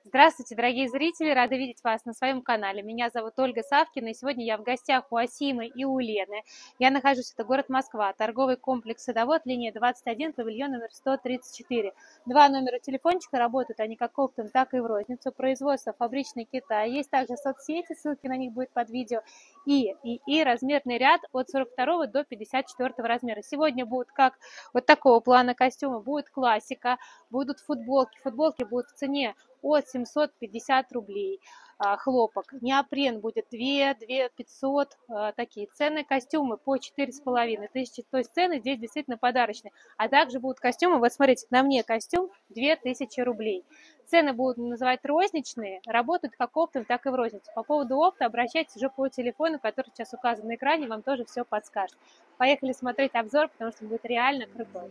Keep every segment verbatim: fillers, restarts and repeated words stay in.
Здравствуйте, дорогие зрители! Рада видеть вас на своем канале. Меня зовут Ольга Савкина, и сегодня я в гостях у Асимы и у Лены. Я нахожусь, это город Москва, торговый комплекс «Садовод», линия двадцать один, павильон номер сто тридцать четыре. Два номера телефончика, работают они как оптом, так и в розницу. Производство фабричный Китай. Есть также соцсети, ссылки на них будут под видео. И, и, и размерный ряд от сорок второго до пятьдесят четвёртого размера. Сегодня будут как вот такого плана костюмы, будет классика, будут футболки. Футболки будут в цене от семисот пятидесяти рублей, хлопок. Неопрен будет две, две пятьсот, такие цены. Костюмы по четыре с половиной тысячи, то есть цены здесь действительно подарочные. А также будут костюмы, вот смотрите, на мне костюм две тысячи рублей. Цены будут называть розничные, работают как оптом, так и в розницу. По поводу опта обращайтесь уже по телефону, который сейчас указан на экране, вам тоже все подскажет. Поехали смотреть обзор, потому что будет реально крутой.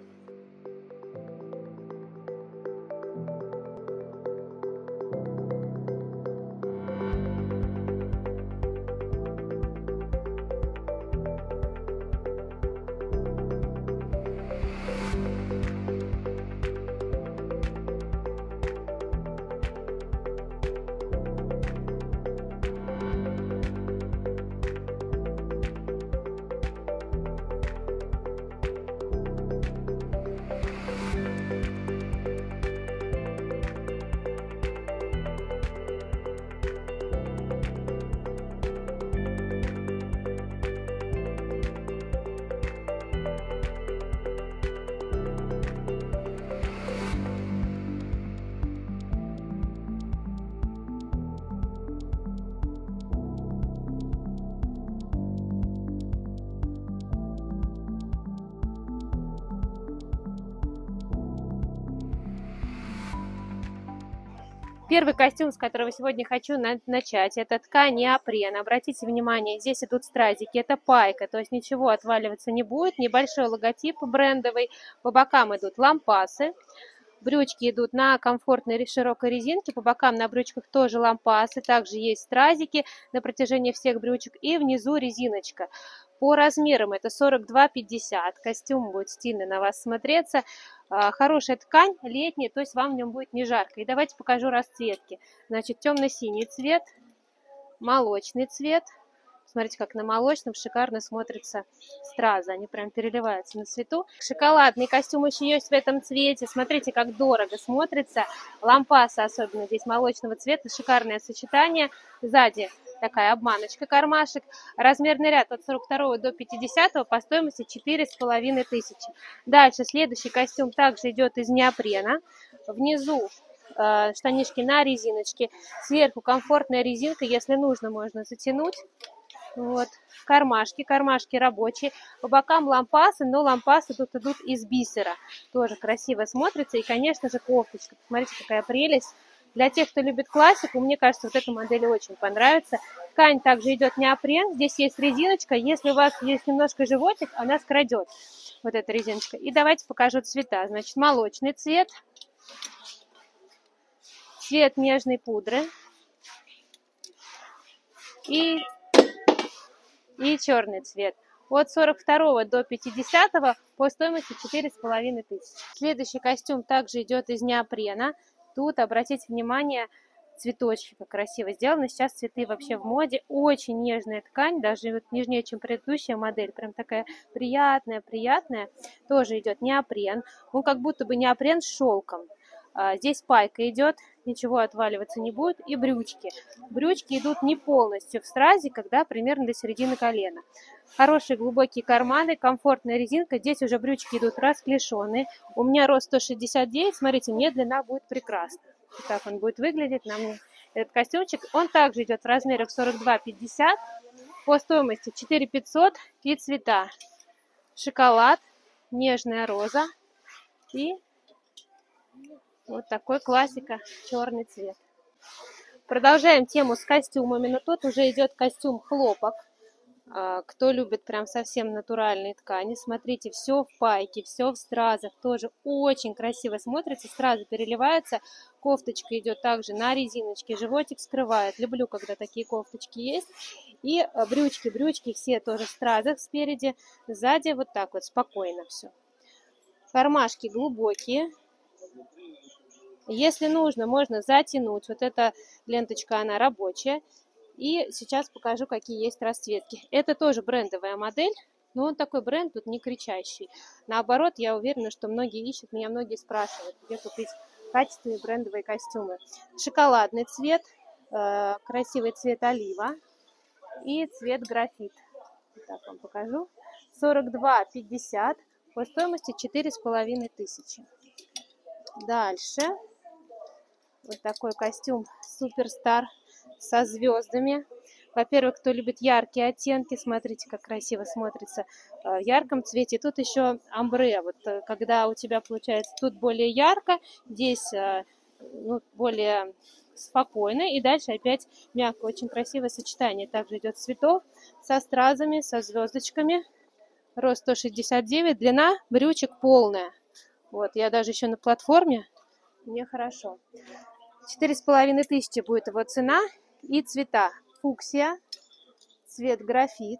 Первый костюм, с которого сегодня хочу на начать, это ткань неопрен. Обратите внимание, здесь идут стразики, это пайка, то есть ничего отваливаться не будет. Небольшой логотип брендовый, по бокам идут лампасы. Брючки идут на комфортной широкой резинке, по бокам на брючках тоже лампасы, также есть стразики на протяжении всех брючек и внизу резиночка. По размерам это сорок два пятьдесят, костюм будет стильно на вас смотреться. Хорошая ткань, летняя, то есть вам в нем будет не жарко. И давайте покажу расцветки. Значит, темно-синий цвет, молочный цвет. Смотрите, как на молочном шикарно смотрятся стразы. Они прям переливаются на свету. Шоколадный костюм еще есть в этом цвете. Смотрите, как дорого смотрится. Лампасы, особенно здесь молочного цвета. Шикарное сочетание. Сзади такая обманочка, кармашек. Размерный ряд от сорок второго до пятидесятого по стоимости четыре с половиной тысячи. Дальше следующий костюм также идет из неопрена. Внизу э, штанишки на резиночке. Сверху комфортная резинка. Если нужно, можно затянуть. Вот, кармашки, кармашки рабочие, по бокам лампасы, но лампасы тут идут из бисера, тоже красиво смотрится, и, конечно же, кофточка, посмотрите, какая прелесть. Для тех, кто любит классику, мне кажется, вот эта модель очень понравится. Ткань также идет неопрен, здесь есть резиночка, если у вас есть немножко животик, она скрадет, вот эта резиночка. И давайте покажу цвета, значит, молочный цвет, цвет нежной пудры и... и черный цвет. От сорок второго до пятидесятого по стоимости четыре с половиной тысячи. Следующий костюм также идет из неопрена. Тут, обратите внимание, цветочки как красиво сделаны. Сейчас цветы вообще в моде. Очень нежная ткань, даже вот нежнее, чем предыдущая модель. Прям такая приятная, приятная. Тоже идет неопрен. Он как будто бы неопрен с шелком. Здесь пайка идет, ничего отваливаться не будет. И брючки. Брючки идут не полностью в стразе, когда примерно до середины колена. Хорошие глубокие карманы, комфортная резинка. Здесь уже брючки идут расклешенные. У меня рост сто шестьдесят девять. Смотрите, мне длина будет прекрасна. Вот так он будет выглядеть на мне. Этот костюмчик. Он также идет в размерах сорок два пятьдесят. По стоимости четыре пятьсот. И цвета: шоколад, нежная роза и... вот такой классика, черный цвет. Продолжаем тему с костюмами, но тут уже идет костюм хлопок. Кто любит прям совсем натуральные ткани, смотрите, все в пайке, все в стразах, тоже очень красиво смотрится, стразы переливаются, кофточка идет также на резиночке, животик скрывает, люблю, когда такие кофточки есть, и брючки, брючки все тоже в стразах спереди, сзади вот так вот спокойно все. Кармашки глубокие. Если нужно, можно затянуть. Вот эта ленточка, она рабочая. И сейчас покажу, какие есть расцветки. Это тоже брендовая модель, но он такой бренд тут не кричащий. Наоборот, я уверена, что многие ищут, меня многие спрашивают, где купить качественные брендовые костюмы. Шоколадный цвет, э, красивый цвет олива и цвет графит. Так вам покажу. сорок два пятьдесят по стоимости четыре с половиной тысячи. Дальше вот такой костюм Суперстар со звездами. Во-первых, кто любит яркие оттенки, смотрите, как красиво смотрится в ярком цвете. Тут еще амбре, вот когда у тебя получается тут более ярко, здесь ну, более спокойно, и дальше опять мягко, очень красивое сочетание. Также идет цветов со стразами, со звездочками. Рост сто шестьдесят девять, длина брючек полная. Вот, я даже еще на платформе, мне хорошо. Четыре с половиной тысячи будет его цена. И цвета: фуксия, цвет графит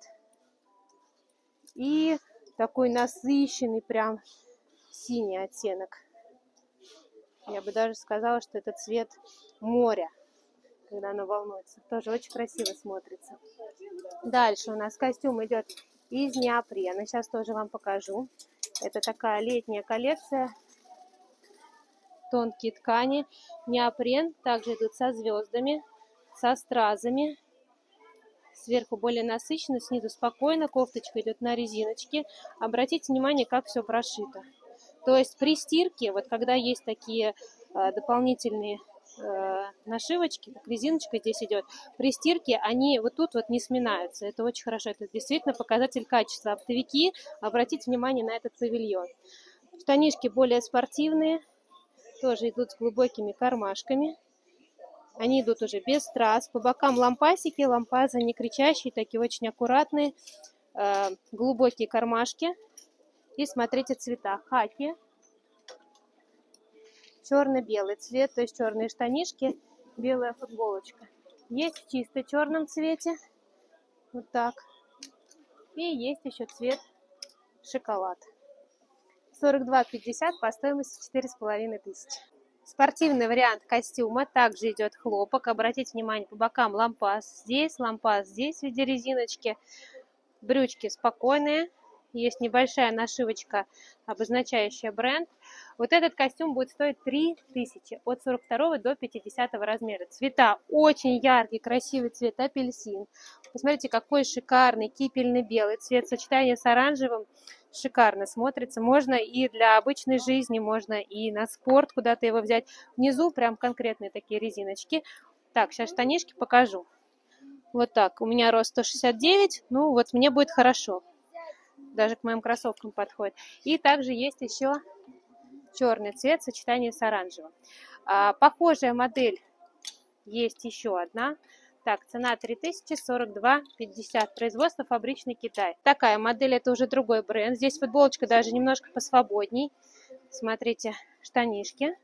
и такой насыщенный прям синий оттенок. Я бы даже сказала, что это цвет моря, когда оно волнуется. Тоже очень красиво смотрится. Дальше у нас костюм идет из неопрена. Сейчас тоже вам покажу. Это такая летняя коллекция. Тонкие ткани, неопрен. Также идут со звездами, со стразами. Сверху более насыщенно, снизу спокойно. Кофточка идет на резиночке. Обратите внимание, как все прошито. То есть при стирке, вот когда есть такие э, дополнительные э, нашивочки, как резиночка здесь идет, при стирке они вот тут вот не сминаются. Это очень хорошо. Это действительно показатель качества. Оптовики, обратите внимание на этот павильон. Штанишки более спортивные. Тоже идут с глубокими кармашками. Они идут уже без страз. По бокам лампасики. Лампазы не кричащие, такие очень аккуратные. Э, глубокие кармашки. И смотрите цвета. Хаки. Черно-белый цвет, то есть черные штанишки, белая футболочка. Есть в чисто черном цвете. Вот так. И есть еще цвет шоколад. сорок два пятьдесят по стоимости четыре с половиной тысячи. Спортивный вариант костюма. Также идет хлопок. Обратите внимание, по бокам лампас здесь, лампас здесь в виде резиночки. Брючки спокойные. Есть небольшая нашивочка, обозначающая бренд. Вот этот костюм будет стоить три тысячи, от сорок второго до пятидесятого размера. Цвета очень яркий, красивый цвет апельсин. Посмотрите, какой шикарный кипельный белый цвет. Сочетание с оранжевым шикарно смотрится. Можно и для обычной жизни, можно и на спорт куда-то его взять. Внизу прям конкретные такие резиночки. Так, сейчас штанишки покажу. Вот так. У меня рост сто шестьдесят девять. Ну, вот мне будет хорошо. Даже к моим кроссовкам подходит. И также есть еще черный цвет в сочетании с оранжевым. А, похожая модель есть еще одна. Так, цена три тысячи, сорок два пятьдесят. Производство фабричный Китай. Такая модель, это уже другой бренд. Здесь футболочка даже немножко посвободней. Смотрите, штанишки.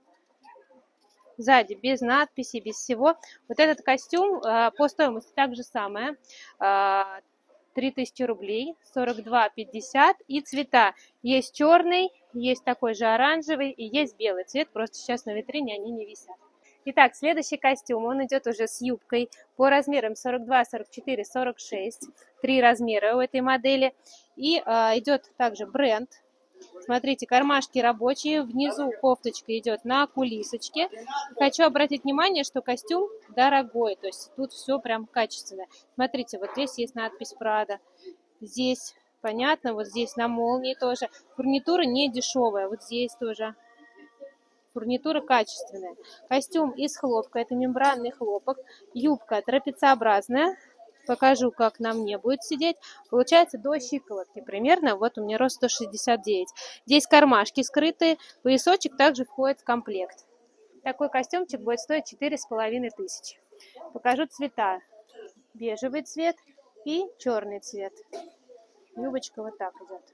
Сзади без надписи, без всего. Вот этот костюм а, по стоимости так же самое. А, три тысячи рублей, сорок два пятьдесят. И цвета. Есть черный, есть такой же оранжевый и есть белый цвет. Просто сейчас на витрине они не висят. Итак, следующий костюм. Он идет уже с юбкой по размерам сорок два, сорок четыре, сорок шесть. Три размера у этой модели. И а, идет также бренд. Смотрите, кармашки рабочие. Внизу кофточка идет на кулисочке. Хочу обратить внимание, что костюм дорогой. То есть тут все прям качественное. Смотрите, вот здесь есть надпись Prada. Здесь, понятно, вот здесь на молнии тоже. Фурнитура не дешевая. Вот здесь тоже. Фурнитура качественная. Костюм из хлопка. Это мембранный хлопок. Юбка трапециобразная. Покажу, как на мне будет сидеть. Получается до щиколотки примерно. Вот у меня рост сто шестьдесят девять. Здесь кармашки скрытые. Поясочек также входит в комплект. Такой костюмчик будет стоить четыре с половиной тысячи. Покажу цвета. Бежевый цвет и черный цвет. Юбочка вот так идет.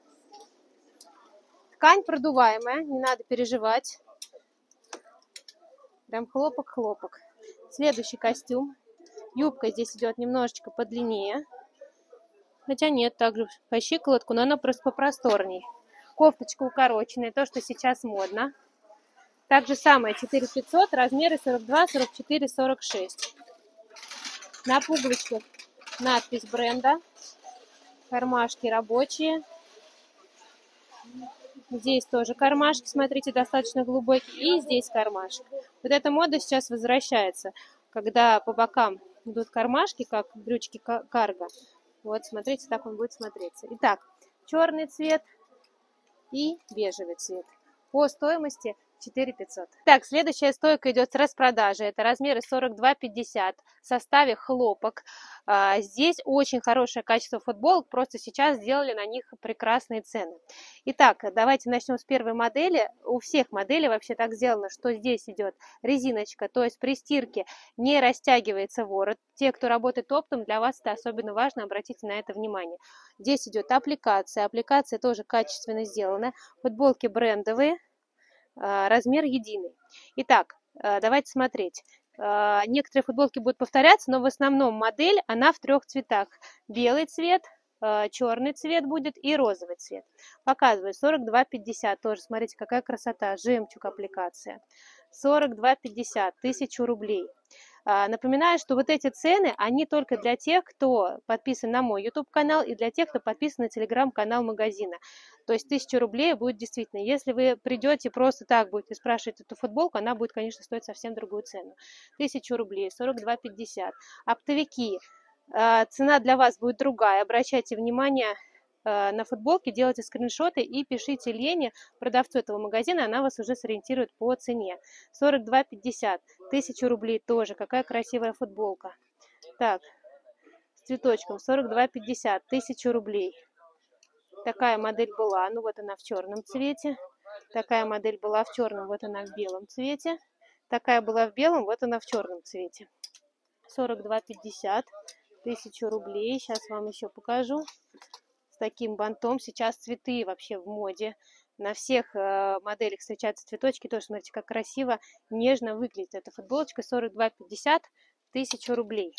Ткань продуваемая. Не надо переживать. Прям хлопок-хлопок. Следующий костюм. Юбка здесь идет немножечко подлиннее. Хотя нет, также по щиколотку, но она просто попросторней. Кофточка укороченная, то, что сейчас модно. Так же самое, четыре пятьсот, размеры сорок два, сорок четыре, сорок шесть. На пуговичках надпись бренда, кармашки рабочие. Здесь тоже кармашки, смотрите, достаточно глубокие. И здесь кармашек. Вот эта мода сейчас возвращается, когда по бокам идут кармашки, как брючки карго. Вот, смотрите, так он будет смотреться. Итак, черный цвет и бежевый цвет. По стоимости четыре пятьсот. Так, следующая стойка идет с распродажи. Это размеры сорок два пятьдесят в составе хлопок. А, здесь очень хорошее качество футболок, просто сейчас сделали на них прекрасные цены. Итак, давайте начнем с первой модели. У всех моделей вообще так сделано, что здесь идет резиночка, то есть при стирке не растягивается ворот. Те, кто работает оптом, для вас это особенно важно, обратите на это внимание. Здесь идет аппликация, аппликация тоже качественно сделана. Футболки брендовые. Размер единый. Итак, давайте смотреть. Некоторые футболки будут повторяться, но в основном модель, она в трех цветах. Белый цвет, черный цвет будет и розовый цвет. Показываю, сорок два пятьдесят. Тоже, смотрите, какая красота. Жемчуг аппликация. сорок два пятьдесят, тысячу рублей. Напоминаю, что вот эти цены, они только для тех, кто подписан на мой YouTube-канал и для тех, кто подписан на телеграм-канал магазина. То есть тысяча рублей будет действительно. Если вы придете просто так, будете спрашивать эту футболку, она будет, конечно, стоить совсем другую цену. тысяча рублей, сорок два пятьдесят. Оптовики. Цена для вас будет другая. Обращайте внимание на футболки, делайте скриншоты и пишите Лене, продавцу этого магазина, она вас уже сориентирует по цене. сорок два пятьдесят, тысяча рублей тоже, какая красивая футболка. Так, с цветочком, сорок два пятьдесят, тысяча рублей. Такая модель была, ну вот она в черном цвете. Такая модель была в черном, вот она в белом цвете. Такая была в белом, вот она в черном цвете. сорок два пятьдесят, тысяча рублей, сейчас вам еще покажу. Таким бантом. Сейчас цветы вообще в моде. На всех э, моделях встречаются цветочки. Тоже смотрите, как красиво, нежно выглядит эта футболочка. сорок два пятьдесят, тысяча рублей.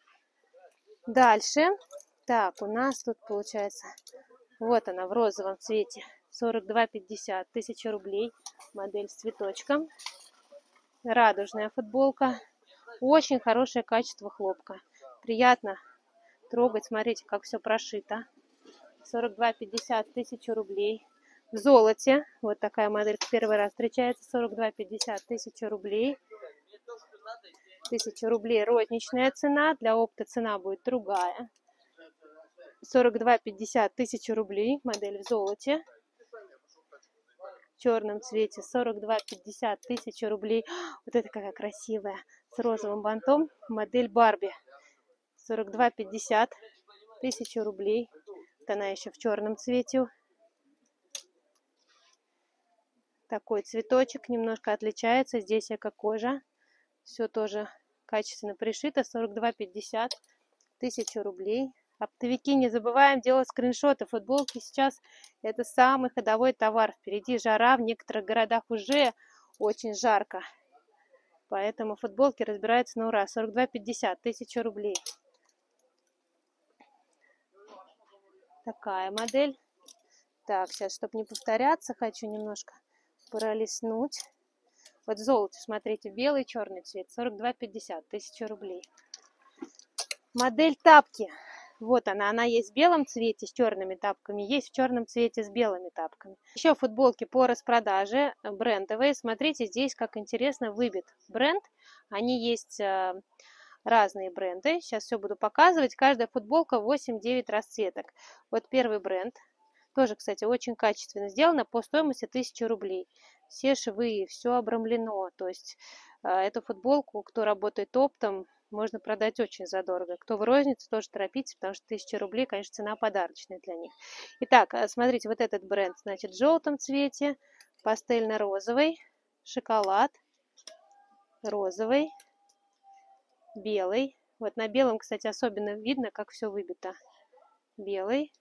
Дальше. Так, у нас тут получается, вот она в розовом цвете. сорок два пятьдесят, тысяча рублей. Модель с цветочком. Радужная футболка. Очень хорошее качество хлопка. Приятно трогать. Смотрите, как все прошито. сорок два пятьдесят, тысяча рублей. В золоте, вот такая модель первый раз встречается, сорок два пятьдесят, тысяча рублей. тысяча рублей розничная цена, для опта цена будет другая. сорок два пятьдесят, тысяча рублей, модель в золоте. В черном цвете сорок два пятьдесят, тысяча рублей. Вот это какая красивая, с розовым бантом, модель Барби. сорок два пятьдесят, тысяча рублей. Она еще в черном цвете. Такой цветочек немножко отличается. Здесь эко-кожа. Все тоже качественно пришито. сорок два пятьдесят, тысяча рублей. Оптовики, не забываем делать скриншоты. Футболки сейчас это самый ходовой товар. Впереди жара. В некоторых городах уже очень жарко. Поэтому футболки разбираются на ура. сорок два пятьдесят, тысяча рублей. Такая модель. Так, сейчас, чтобы не повторяться, хочу немножко пролистнуть. Вот в золоте, смотрите, белый, черный цвет, сорок два пятьдесят, тысяча рублей. Модель тапки. Вот она, она есть в белом цвете с черными тапками, есть в черном цвете с белыми тапками. Еще футболки по распродаже, брендовые. Смотрите, здесь как интересно выбит бренд. Они есть разные бренды. Сейчас все буду показывать. Каждая футболка восемь-девять расцветок. Вот первый бренд. Тоже, кстати, очень качественно сделано. По стоимости тысяча рублей. Все швы, все обрамлено. То есть э, эту футболку, кто работает оптом, можно продать очень задорого. Кто в розницу, тоже торопитесь, потому что тысяча рублей, конечно, цена подарочная для них. Итак, смотрите, вот этот бренд, значит, в желтом цвете, пастельно-розовый, шоколад, розовый, белый. Вот на белом, кстати, особенно видно, как все выбито. Белый.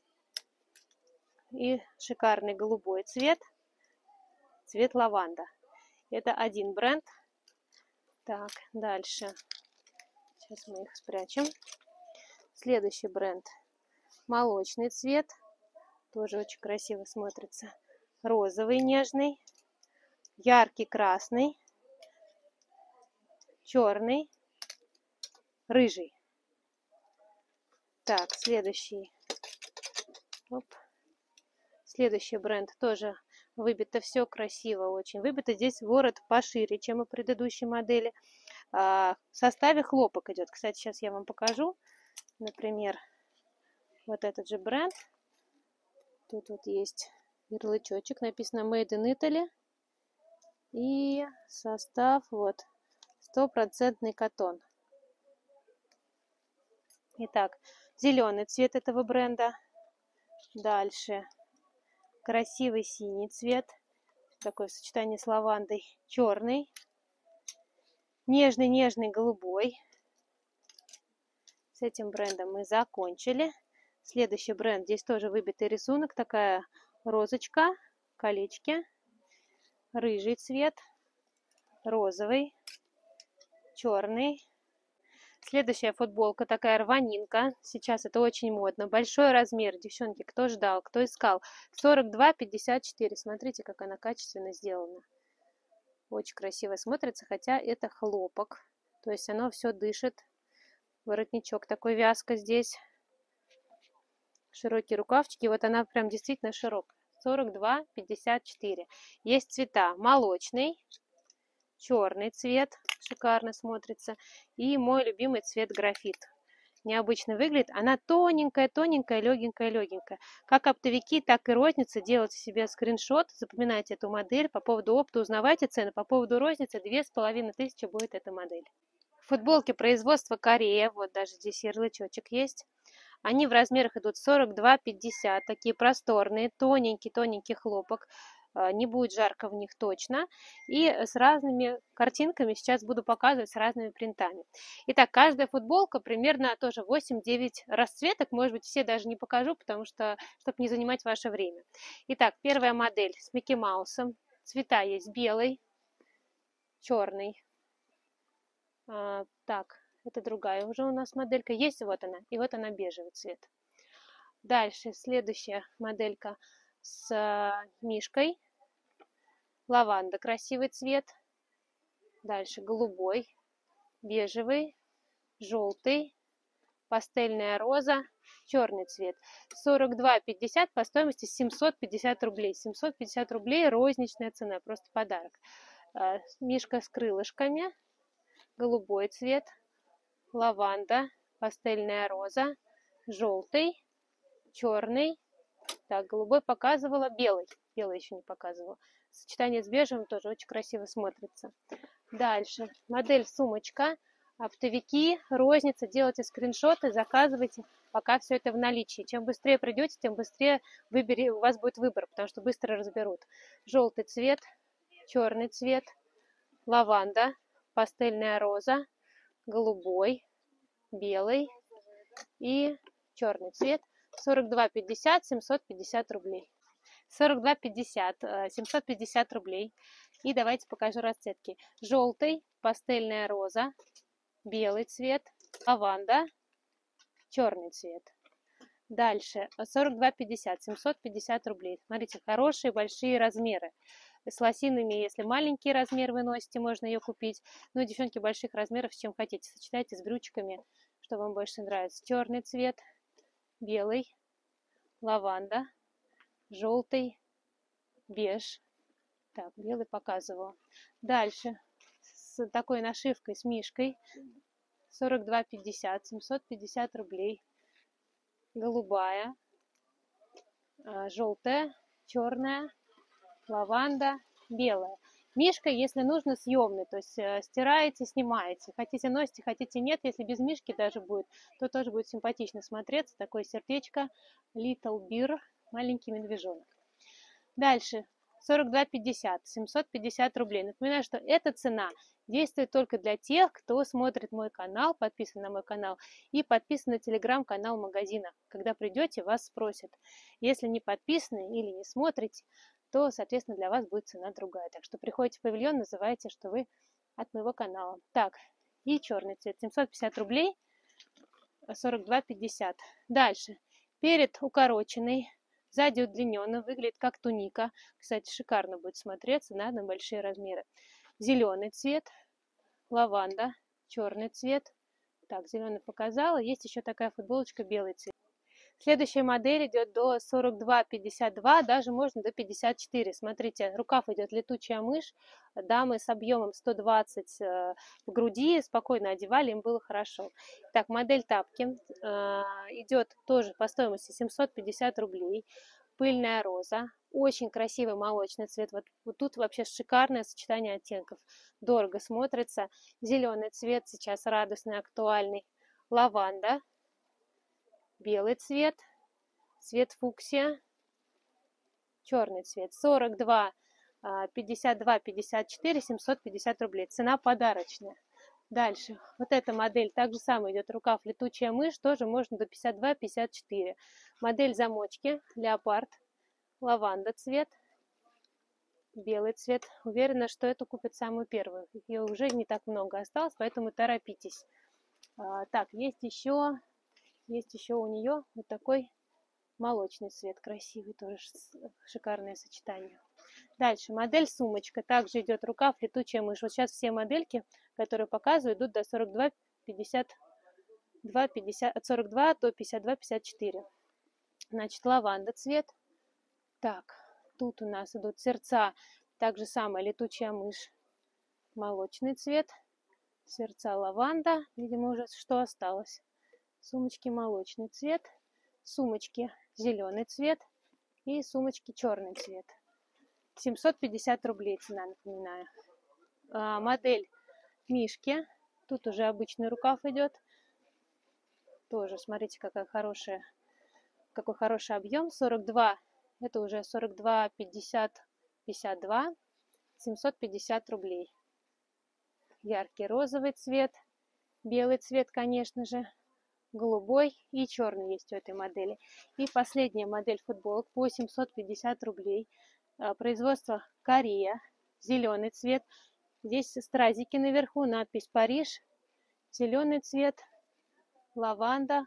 И шикарный голубой цвет. Цвет лаванда. Это один бренд. Так, дальше. Сейчас мы их спрячем. Следующий бренд. Молочный цвет. Тоже очень красиво смотрится. Розовый нежный. яркий красный, черный, рыжий. Так, следующий. Оп. Следующий бренд тоже выбито все красиво очень. Выбито здесь ворот пошире, чем у предыдущей модели. А, в составе хлопок идет. Кстати, сейчас я вам покажу. Например, вот этот же бренд. Тут вот есть ярлычочек, написано Made in Italy. И состав вот стопроцентный катон. Итак, зеленый цвет этого бренда. Дальше красивый синий цвет. Такое сочетание с лавандой. Черный. Нежный-нежный голубой. С этим брендом мы закончили. Следующий бренд. Здесь тоже выбитый рисунок. Такая розочка, колечки. Рыжий цвет. Розовый. Черный. Следующая футболка, такая рванинка. Сейчас это очень модно. Большой размер, девчонки, кто ждал, кто искал. сорок два пятьдесят четыре. Смотрите, как она качественно сделана. Очень красиво смотрится, хотя это хлопок. То есть оно все дышит. Воротничок такой вязка здесь. Широкие рукавчики. Вот она прям действительно широкая. сорок два пятьдесят четыре. Есть цвета. Молочный. Черный цвет, шикарно смотрится. И мой любимый цвет графит. Необычно выглядит. Она тоненькая, тоненькая, легенькая, легенькая. Как оптовики, так и розница. Делайте себе скриншот, запоминайте эту модель. По поводу опта узнавайте цены. По поводу розницы две с половиной тысячи будет эта модель. Футболки производства Корея. Вот даже здесь ярлычочек есть. Они в размерах идут сорок два пятьдесят. Такие просторные, тоненький, тоненький хлопок. Не будет жарко в них точно. И с разными картинками сейчас буду показывать, с разными принтами. Итак, каждая футболка примерно тоже восемь-девять расцветок. Может быть, все даже не покажу, потому что, чтобы не занимать ваше время. Итак, первая модель с Микки Маусом. Цвета есть белый, черный. А, так, это другая уже у нас моделька. Есть вот она. И вот она бежевый цвет. Дальше следующая моделька с мишкой. Лаванда, красивый цвет. Дальше голубой, бежевый, желтый, пастельная роза, черный цвет. сорок два пятьдесят по стоимости семьсот пятьдесят рублей. семьсот пятьдесят рублей розничная цена, просто подарок. Мишка с крылышками, голубой цвет, лаванда, пастельная роза, желтый, черный. Так, голубой показывала, белый. Белый еще не показывала. Сочетание с бежевым тоже очень красиво смотрится. Дальше. Модель сумочка. Оптовики, розница. Делайте скриншоты, заказывайте, пока все это в наличии. Чем быстрее придете, тем быстрее выбери, у вас будет выбор, потому что быстро разберут. Желтый цвет, черный цвет, лаванда, пастельная роза, голубой, белый и черный цвет. сорок два пятьдесят, семьсот пятьдесят рублей. сорок два пятьдесят, семьсот пятьдесят рублей. И давайте покажу расцветки. Желтый, пастельная роза, белый цвет, лаванда, черный цвет. Дальше сорок два пятьдесят, семьсот пятьдесят рублей. Смотрите, хорошие большие размеры. С лосинами, если маленький размер вы носите, можно ее купить. Ну, девчонки, больших размеров, с чем хотите. Сочетайте с брючками, что вам больше нравится. Черный цвет, белый, лаванда, желтый, беж. Так, белый показывала. Дальше с такой нашивкой, с мишкой. сорок два пятьдесят, семьсот пятьдесят рублей. Голубая, желтая, черная, лаванда, белая. Мишка, если нужно, съемный, то есть стираете, снимаете. Хотите носите, хотите нет. Если без мишки даже будет, то тоже будет симпатично смотреться. Такое сердечко. Little Bear, маленький медвежонок. Дальше. сорок два пятьдесят, семьсот пятьдесят рублей. Напоминаю, что эта цена действует только для тех, кто смотрит мой канал, подписан на мой канал и подписан на телеграм-канал магазина. Когда придете, вас спросят. Если не подписаны или не смотрите, то, соответственно, для вас будет цена другая. Так что приходите в павильон, называйте, что вы от моего канала. Так, и черный цвет. семьсот пятьдесят рублей, сорок два пятьдесят. Дальше. Перед укороченный. Сзади удлиненно, выглядит как туника. Кстати, шикарно будет смотреться, да, на большие размеры. Зеленый цвет, лаванда, черный цвет. Так, зеленый показала. Есть еще такая футболочка, белый цвет. Следующая модель идет до сорок два пятьдесят два, даже можно до пятьдесят четыре. Смотрите, рукав идет летучая мышь. Дамы с объемом сто двадцать в груди спокойно одевали, им было хорошо. Так, модель тапки идет тоже по стоимости семьсот пятьдесят рублей. Пыльная роза. Очень красивый молочный цвет. Вот, вот тут вообще шикарное сочетание оттенков. Дорого смотрится. Зеленый цвет сейчас радостный, актуальный. Лаванда. Белый цвет, цвет фуксия, черный цвет. сорок два пятьдесят два пятьдесят четыре, семьсот пятьдесят рублей. Цена подарочная. Дальше. Вот эта модель также самое идет рукав летучая мышь, тоже можно до пятьдесят два пятьдесят четыре. Модель замочки, леопард, лаванда цвет, белый цвет. Уверена, что эту купят самую первую. Ее уже не так много осталось, поэтому торопитесь. А, так, есть еще... Есть еще у нее вот такой молочный цвет, красивый, тоже шикарное сочетание. Дальше модель сумочка, также идет рукав летучая мышь. Вот сейчас все модельки, которые показываю, идут до сорок два пятьдесят два, пятьдесят, от сорок два до пятьдесят два пятьдесят четыре. Значит, лаванда цвет. Так, тут у нас идут сердца, также самая летучая мышь, молочный цвет, сердца лаванда, видимо уже что осталось. Сумочки молочный цвет, сумочки зеленый цвет и сумочки черный цвет. семьсот пятьдесят рублей цена, напоминаю. А, модель мишки. Тут уже обычный рукав идет. Тоже, смотрите, какая хорошая, какой хороший объем. сорок два, это уже сорок два пятьдесят пятьдесят два, семьсот пятьдесят рублей. Яркий розовый цвет, белый цвет, конечно же. Голубой и черный есть у этой модели. И последняя модель футболок по семьсот пятьдесят рублей. Производство Корея. Зеленый цвет. Здесь стразики наверху, надпись Париж. Зеленый цвет, лаванда,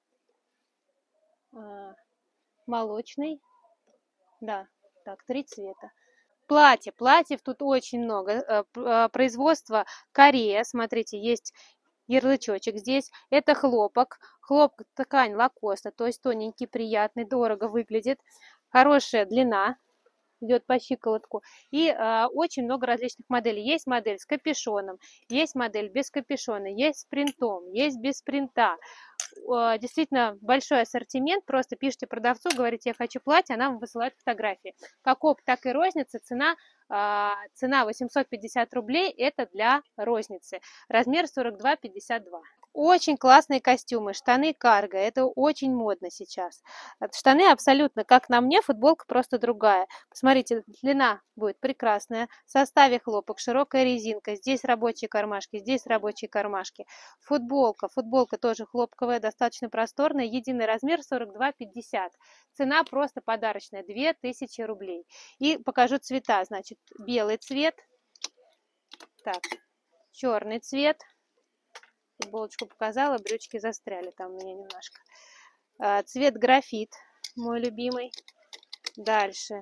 молочный. Да, так, три цвета. Платье. Платьев тут очень много. Производство Корея. Смотрите, есть ярлычочек здесь. Это хлопок. Хлопок, ткань лакоста, то есть тоненький, приятный, дорого выглядит. Хорошая длина. Идет по щиколотку. И э, очень много различных моделей. Есть модель с капюшоном, есть модель без капюшона, есть с принтом, есть без принта. Э, действительно большой ассортимент. Просто пишите продавцу, говорите, я хочу платье, она вам высылает фотографии. Как оптом, так и розница. Цена, э, цена восемьсот пятьдесят рублей, это для розницы. Размер сорок два пятьдесят два. Очень классные костюмы, штаны карго, это очень модно сейчас. Штаны абсолютно как на мне, футболка просто другая. Посмотрите, длина будет прекрасная, в составе хлопок, широкая резинка, здесь рабочие кармашки, здесь рабочие кармашки. Футболка, футболка тоже хлопковая, достаточно просторная, единый размер сорок два пятьдесят. Цена просто подарочная, две тысячи рублей. И покажу цвета, значит, белый цвет, так, черный цвет. Футболочку показала, брючки застряли там у меня немножко. А, цвет графит, мой любимый. Дальше.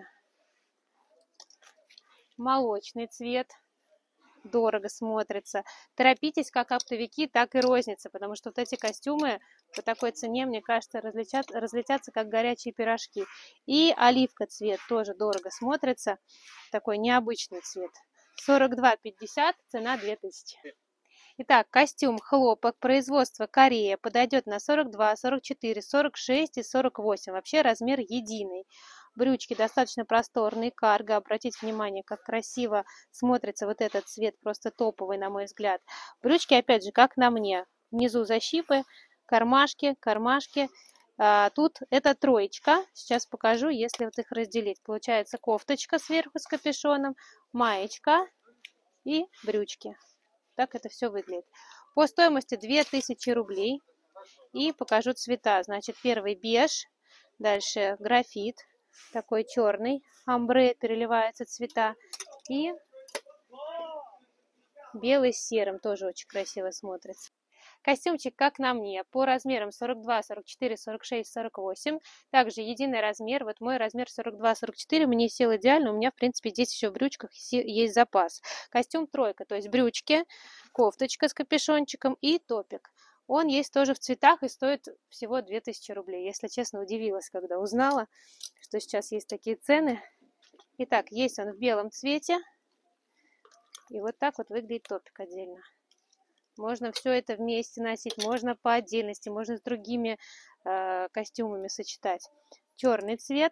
Молочный цвет. Дорого смотрится. Торопитесь как оптовики, так и розницы, потому что вот эти костюмы по такой цене, мне кажется, разлетят, разлетятся как горячие пирожки. И оливка цвет тоже дорого смотрится. Такой необычный цвет. сорок два пятьдесят, цена две тысячи. Итак, костюм хлопок, производство Корея, подойдет на сорок два, сорок четыре, сорок шесть и сорок восемь. Вообще размер единый. Брючки достаточно просторные, карго. Обратите внимание, как красиво смотрится вот этот цвет, просто топовый, на мой взгляд. Брючки, опять же, как на мне. Внизу защипы, кармашки, кармашки. А, тут это троечка. Сейчас покажу, если вот их разделить. Получается кофточка сверху с капюшоном, маечка и брючки. Так это все выглядит. По стоимости две тысячи рублей. И покажу цвета. Значит, первый беж, дальше графит, такой черный, амбре, переливаются цвета. И белый с серым, тоже очень красиво смотрится. Костюмчик как на мне, по размерам сорок два, сорок четыре, сорок шесть, сорок восемь. Также единый размер. Вот мой размер сорок два, сорок четыре, мне сел идеально. У меня, в принципе, здесь еще в брючках есть запас. Костюм тройка, то есть брючки, кофточка с капюшончиком и топик. Он есть тоже в цветах и стоит всего две тысячи рублей. Если честно, удивилась, когда узнала, что сейчас есть такие цены. Итак, есть он в белом цвете. И вот так вот выглядит топик отдельно. Можно все это вместе носить, можно по отдельности, можно с другими э, костюмами сочетать. Черный цвет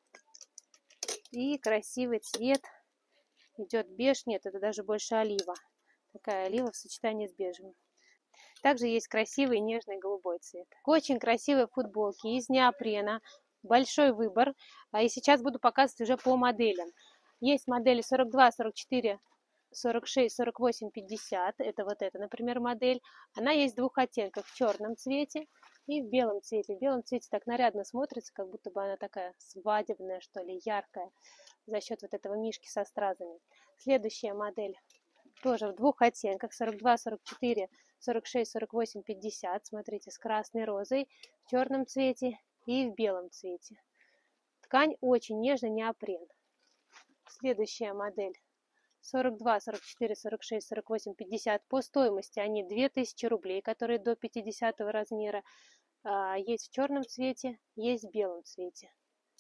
и красивый цвет. Идет беж, нет, это даже больше олива. Такая олива в сочетании с бежевым. Также есть красивый нежный голубой цвет. Очень красивые футболки из неопрена. Большой выбор. И сейчас буду показывать уже по моделям. Есть модели сорок два, сорок четыре, сорок шесть, сорок восемь, пятьдесят. Это вот эта, например, модель. Она есть в двух оттенках. В черном цвете и в белом цвете. В белом цвете так нарядно смотрится, как будто бы она такая свадебная, что ли, яркая. За счет вот этого мишки со стразами. Следующая модель тоже в двух оттенках. сорок два, сорок четыре, сорок шесть, сорок восемь, пятьдесят. Смотрите, с красной розой, в черном цвете и в белом цвете. Ткань очень нежный, неопрен. Следующая модель. сорок два, сорок четыре, сорок шесть, сорок восемь, пятьдесят. По стоимости они две тысячи рублей, которые до пятидесятого размера. Есть в черном цвете, есть в белом цвете.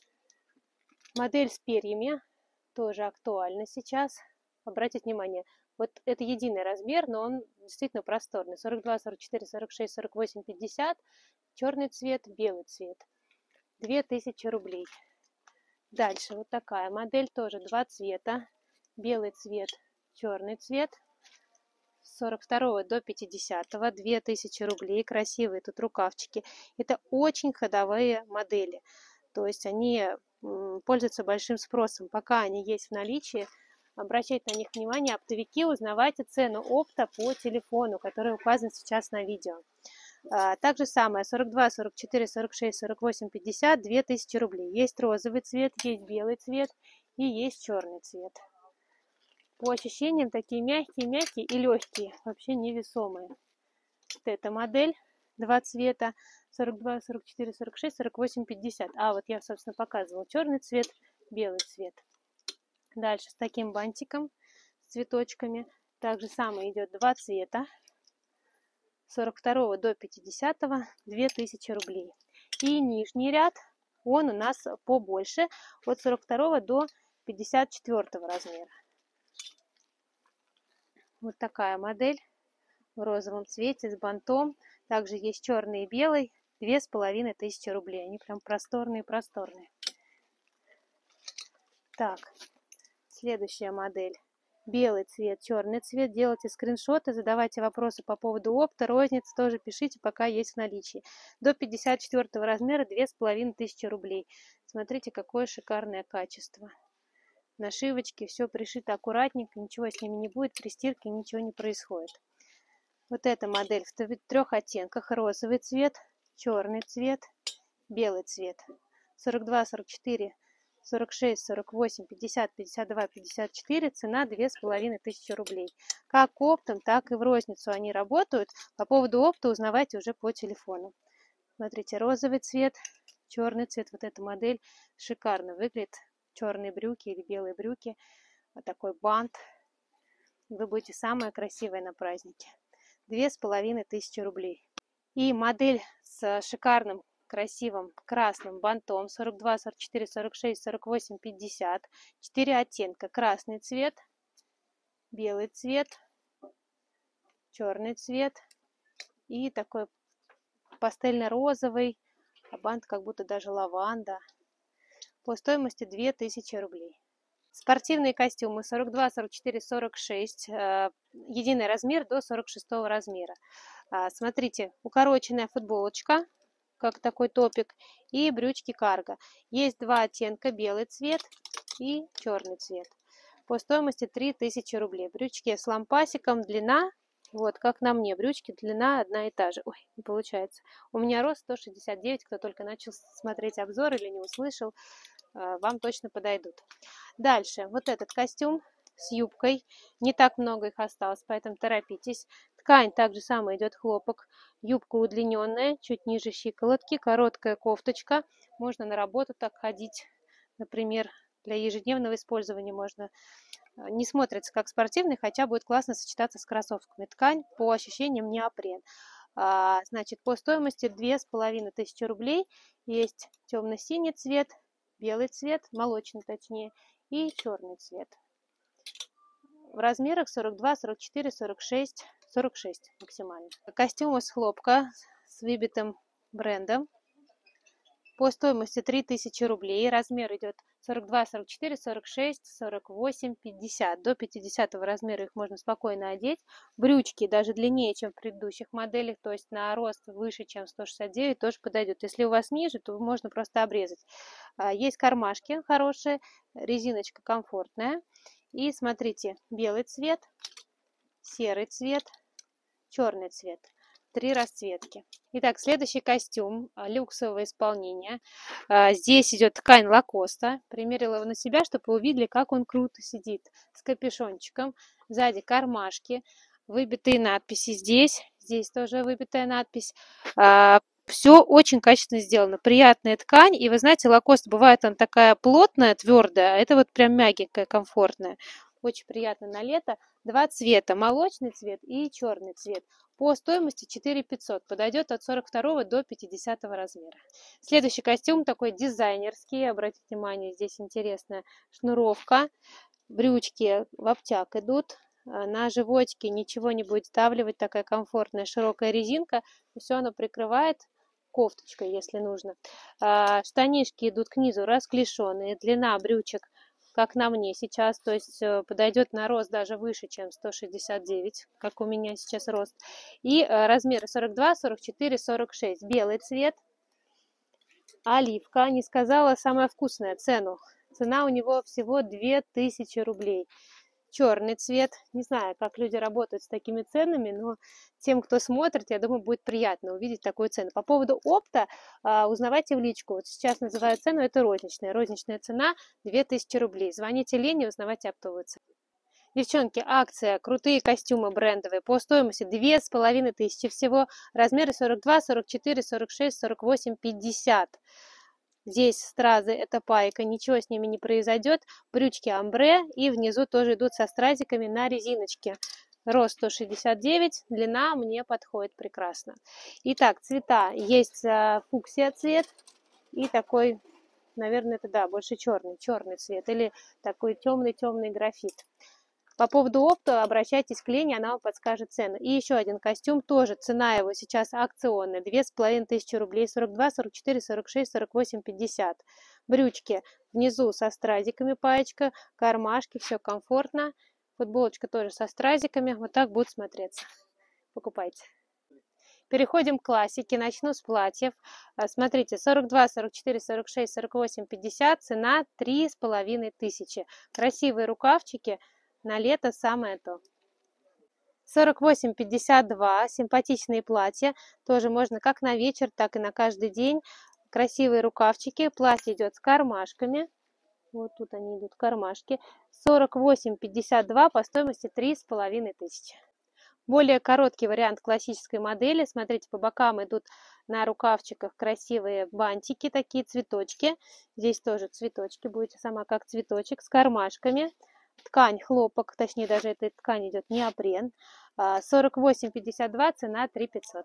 Модель с перьями тоже актуальна сейчас. Обратите внимание, вот это единый размер, но он действительно просторный. сорок два, сорок четыре, сорок шесть, сорок восемь, пятьдесят. Черный цвет, белый цвет. две тысячи рублей. Дальше вот такая модель, тоже два цвета. Белый цвет, черный цвет. С сорок второго до пятидесятого. две тысячи рублей. Красивые тут рукавчики. Это очень ходовые модели. То есть они пользуются большим спросом. Пока они есть в наличии, обращайте на них внимание. Оптовики, узнавайте цену опта по телефону, который указан сейчас на видео. Так же самое, сорок два, сорок четыре, сорок шесть, сорок восемь, пятьдесят, две тысячи рублей. Есть розовый цвет, есть белый цвет и есть черный цвет. По ощущениям такие мягкие-мягкие и легкие, вообще невесомые. Вот эта модель, два цвета, сорок два, сорок четыре, сорок шесть, сорок восемь, пятьдесят. А вот я, собственно, показывала черный цвет, белый цвет. Дальше с таким бантиком, с цветочками. Также самое идет два цвета. сорок второго до пятидесятого, две тысячи рублей. И нижний ряд, он у нас побольше, от сорок второго до пятьдесят четвёртого размера. Вот такая модель в розовом цвете с бантом. Также есть черный и белый, две с половиной тысячи рублей. Они прям просторные-просторные. Так, следующая модель. Белый цвет, черный цвет. Делайте скриншоты, задавайте вопросы по поводу опта, розницы тоже пишите, пока есть в наличии. До пятьдесят четвёртого размера две с половиной тысячи рублей. Смотрите, какое шикарное качество. Нашивочки, все пришито аккуратненько, ничего с ними не будет, при стирке ничего не происходит. Вот эта модель в трех оттенках. Розовый цвет, черный цвет, белый цвет. сорок два, сорок четыре, сорок шесть, сорок восемь, пятьдесят, пятьдесят два, пятьдесят четыре. Цена две с половиной тысячи рублей. Как оптом, так и в розницу они работают. По поводу опта узнавайте уже по телефону. Смотрите, розовый цвет, черный цвет. Вот эта модель шикарно выглядит. Черные брюки или белые брюки. Вот такой бант. Вы будете самая красивая на празднике. Две с половиной тысячи рублей. И модель с шикарным красивым красным бантом. сорок два, сорок четыре, сорок шесть, сорок восемь, пятьдесят. Четыре оттенка. Красный цвет, белый цвет, черный цвет и такой пастельно-розовый. А бант как будто даже лаванда. По стоимости две тысячи рублей. Спортивные костюмы сорок два, сорок четыре, сорок шесть. Единый размер до сорок шестого размера. Смотрите, укороченная футболочка, как такой топик, и брючки карго. Есть два оттенка, белый цвет и черный цвет. По стоимости три тысячи рублей. Брючки с лампасиком, длина, вот как на мне, брючки, длина одна и та же. Ой, не получается. У меня рост сто шестьдесят девять, кто только начал смотреть обзор или не услышал, вам точно подойдут. Дальше, вот этот костюм с юбкой. Не так много их осталось, поэтому торопитесь. Ткань также самое идет хлопок. Юбка удлиненная, чуть ниже щиколотки, короткая кофточка. Можно на работу так ходить, например, для ежедневного использования можно. Не смотрится как спортивный, хотя будет классно сочетаться с кроссовками. Ткань по ощущениям неопрен. А, значит, по стоимости две с половиной тысячи рублей. Есть темно-синий цвет, белый цвет, молочный точнее, и черный цвет. В размерах сорок два, сорок четыре, сорок шесть, сорок шесть максимально. Костюм из хлопка с выбитым брендом. По стоимости три тысячи рублей. Размер идет сорок два, сорок четыре, сорок шесть, сорок восемь, пятьдесят. До пятидесятого размера их можно спокойно одеть. Брючки даже длиннее, чем в предыдущих моделях, то есть на рост выше, чем сто шестьдесят девять, тоже подойдет. Если у вас ниже, то можно просто обрезать. Есть кармашки хорошие, резиночка комфортная. И смотрите, белый цвет, серый цвет, черный цвет. Три расцветки. Итак, следующий костюм, люксовое исполнение. Здесь идет ткань лакоста. Примерила его на себя, чтобы вы увидели, как он круто сидит. С капюшончиком. Сзади кармашки. Выбитые надписи здесь. Здесь тоже выбитая надпись. Все очень качественно сделано. Приятная ткань. И вы знаете, лакост бывает она такая плотная, твердая. А это вот прям мягенькая, комфортная. Очень приятно на лето. Два цвета. Молочный цвет и черный цвет. По стоимости четыре тысячи пятьсот. Подойдет от сорок второго до пятидесятого размера. Следующий костюм такой дизайнерский. Обратите внимание, здесь интересная шнуровка. Брючки в обтяг идут. На животике ничего не будет сдавливать. Такая комфортная широкая резинка. Все оно прикрывает кофточкой, если нужно. Штанишки идут к низу расклешенные. Длина брючек как на мне сейчас, то есть подойдет на рост даже выше, чем сто шестьдесят девять, как у меня сейчас рост. И размеры сорок два, сорок четыре, сорок шесть. Белый цвет, оливка, не сказала самая вкусная цену. Цена у него всего две тысячи рублей. Черный цвет, не знаю, как люди работают с такими ценами, но тем, кто смотрит, я думаю, будет приятно увидеть такую цену. По поводу опта, узнавайте в личку. Вот сейчас называю цену, это розничная. Розничная цена две тысячи рублей. Звоните Лене, узнавайте оптовую цену. Девчонки, акция, крутые костюмы брендовые по стоимости две с половиной тысячи всего. Размеры сорок два, сорок четыре, сорок шесть, сорок восемь, пятьдесят. Здесь стразы, это пайка, ничего с ними не произойдет. Брючки амбре и внизу тоже идут со стразиками на резиночке. Рост сто шестьдесят девять, длина мне подходит прекрасно. Итак, цвета. Есть фуксия цвет и такой, наверное, это да, больше черный, черный цвет. Или такой темный-темный графит. По поводу опта обращайтесь к Лене, она вам подскажет цену. И еще один костюм, тоже цена его сейчас акционная, две с половиной тысячи рублей, сорок два, сорок четыре, сорок шесть, сорок восемь, пятьдесят. Брючки внизу со стразиками, паечка, кармашки, все комфортно. Футболочка тоже со стразиками, вот так будет смотреться. Покупайте. Переходим к классике, начну с платьев. Смотрите, сорок два, сорок четыре, сорок шесть, сорок восемь, пятьдесят, цена три с половиной тысячи. Красивые рукавчики. На лето самое то. сорок восемь пятьдесят два. Симпатичные платья. Тоже можно как на вечер, так и на каждый день. Красивые рукавчики. Платье идет с кармашками. Вот тут они идут, кармашки. сорок восемь пятьдесят два по стоимости три с половиной тысячи. Более короткий вариант классической модели. Смотрите, по бокам идут на рукавчиках красивые бантики, такие цветочки. Здесь тоже цветочки. Будете сама как цветочек с кармашками. Ткань, хлопок, точнее даже эта ткань идет неопрен. сорок восемь пятьдесят два, цена три тысячи пятьсот.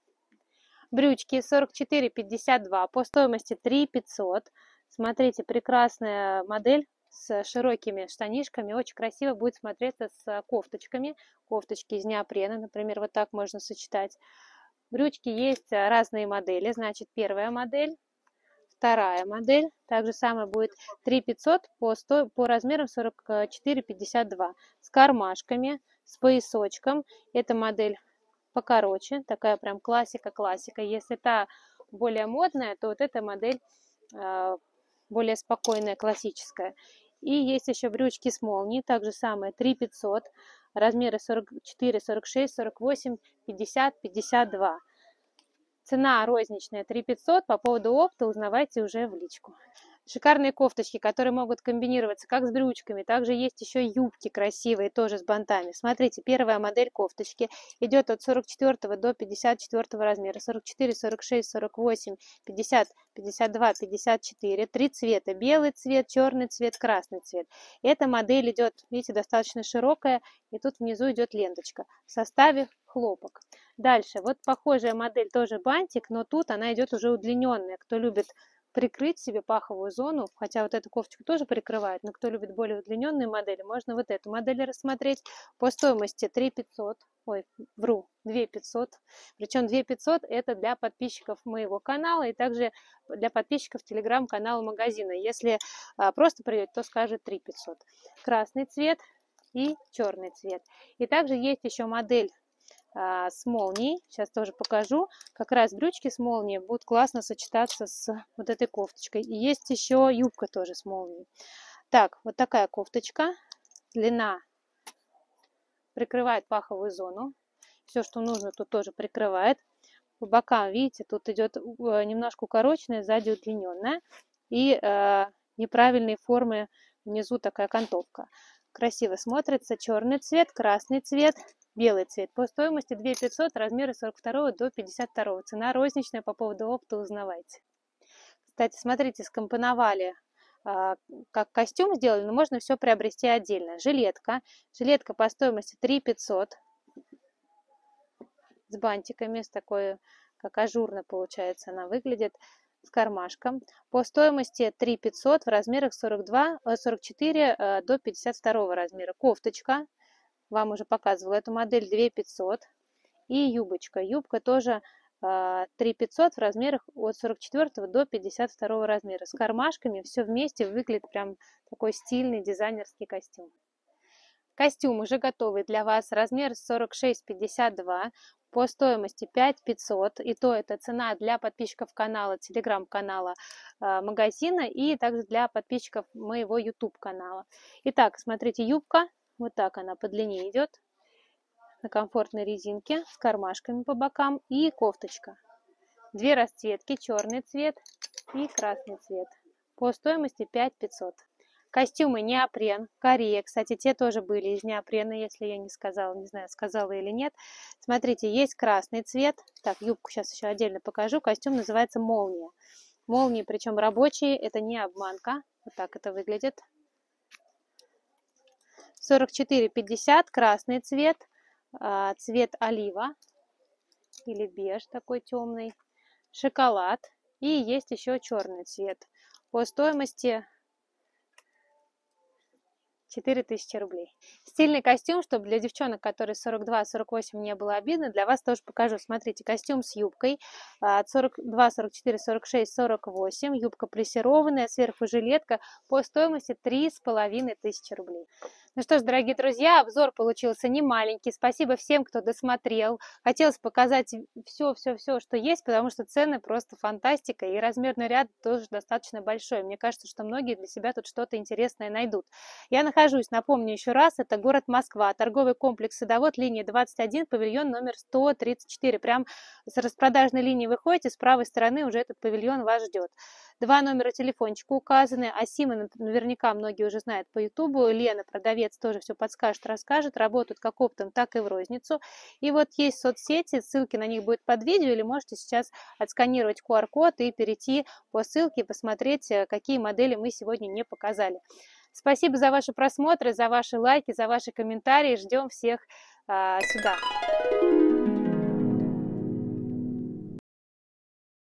Брючки сорок четыре пятьдесят два, по стоимости три тысячи пятьсот. Смотрите, прекрасная модель с широкими штанишками. Очень красиво будет смотреться с кофточками. Кофточки из неопрена, например, вот так можно сочетать. Брючки есть разные модели. Значит, первая модель. Вторая модель, также самое будет три тысячи пятьсот по, сто, по размерам сорок четыре пятьдесят два. С кармашками, с поясочком. Эта модель покороче, такая прям классика-классика. Если та более модная, то вот эта модель э, более спокойная, классическая. И есть еще брючки с молнией, также самое три тысячи пятьсот. Размеры сорок четыре, сорок шесть, сорок восемь, пятьдесят, пятьдесят два. Цена розничная три тысячи пятьсот, по поводу опта узнавайте уже в личку. Шикарные кофточки, которые могут комбинироваться как с брючками, также есть еще юбки красивые, тоже с бантами. Смотрите, первая модель кофточки идет от сорок четвёртого до пятьдесят четвёртого размера, сорок четыре, сорок шесть, сорок восемь, пятьдесят, пятьдесят два, пятьдесят четыре. Три цвета: белый цвет, черный цвет, красный цвет. Эта модель идет, видите, достаточно широкая, и тут внизу идет ленточка в составе хлопок. Дальше, вот похожая модель, тоже бантик, но тут она идет уже удлиненная. Кто любит прикрыть себе паховую зону, хотя вот эту кофточку тоже прикрывает, но кто любит более удлиненные модели, можно вот эту модель рассмотреть. По стоимости три пятьсот, ой, вру, две пятьсот, причем две пятьсот это для подписчиков моего канала и также для подписчиков телеграм-канала магазина. Если а, просто придет, то скажет три пятьсот. Красный цвет и черный цвет. И также есть еще модель а, с молнией, сейчас тоже покажу. Как раз брючки с молнией будут классно сочетаться с вот этой кофточкой. И есть еще юбка тоже с молнией. Так, вот такая кофточка, длина прикрывает паховую зону, все, что нужно, тут тоже прикрывает. По бокам, видите, тут идет немножко укороченная, сзади удлиненная, и э, неправильные формы внизу такая окантовка. Красиво смотрится. Черный цвет, красный цвет, белый цвет. По стоимости две пятьсот, размеры сорок два до пятьдесят два. Цена розничная, по поводу опыта узнавайте. Кстати, смотрите, скомпоновали, э, как костюм сделали, но можно все приобрести отдельно. Жилетка. Жилетка по стоимости три пятьсот. С бантиками, с такой, как ажурно получается она выглядит, с кармашком. По стоимости три пятьсот в размерах сорок два, сорок четыре до пятьдесят два размера. Кофточка, вам уже показывала эту модель, две пятьсот. И юбочка. Юбка тоже три пятьсот в размерах от сорок четвёртого до пятьдесят второго размера. С кармашками, все вместе выглядит прям такой стильный дизайнерский костюм. Костюм уже готовый для вас, размер сорок шесть пятьдесят два, по стоимости пять пятьсот, и то это цена для подписчиков канала, телеграм-канала, э, магазина, и также для подписчиков моего YouTube канала. Итак, смотрите, юбка, вот так она по длине идет, на комфортной резинке, с кармашками по бокам, и кофточка. Две расцветки, черный цвет и красный цвет, по стоимости пять пятьсот. Костюмы неопрен, Корея, кстати, те тоже были из неопрена, если я не сказала, не знаю, сказала или нет. Смотрите, есть красный цвет, так, юбку сейчас еще отдельно покажу, костюм называется молния. Молнии, причем рабочие, это не обманка, вот так это выглядит. сорок четыре пятьдесят, красный цвет, цвет олива или беж такой темный, шоколад, и есть еще черный цвет. По стоимости четыре тысячи рублей. Стильный костюм, чтобы для девчонок, которые сорок два сорок восемь, не было обидно, для вас тоже покажу. Смотрите, костюм с юбкой от сорок два сорок четыре сорок шесть сорок восемь, юбка плессированная, сверху жилетка, по стоимости три с половиной тысячи рублей. Ну что ж, дорогие друзья, обзор получился не маленький. Спасибо всем, кто досмотрел. Хотелось показать все-все-все, что есть, потому что цены просто фантастика, и размерный ряд тоже достаточно большой. Мне кажется, что многие для себя тут что-то интересное найдут. Я нахожусь, напомню еще раз, это город Москва, торговый комплекс «Садовод», линия двадцать один, павильон номер сто тридцать четыре. Прям с распродажной линии выходите, с правой стороны уже этот павильон вас ждет. Два номера телефончика указаны, а Сима наверняка многие уже знают по ютубу, Лена, продавец, тоже все подскажет, расскажет, работают как оптом, так и в розницу. И вот есть соцсети, ссылки на них будут под видео, или можете сейчас отсканировать ку ар код и перейти по ссылке и посмотреть, какие модели мы сегодня не показали. Спасибо за ваши просмотры, за ваши лайки, за ваши комментарии. Ждем всех а, сюда.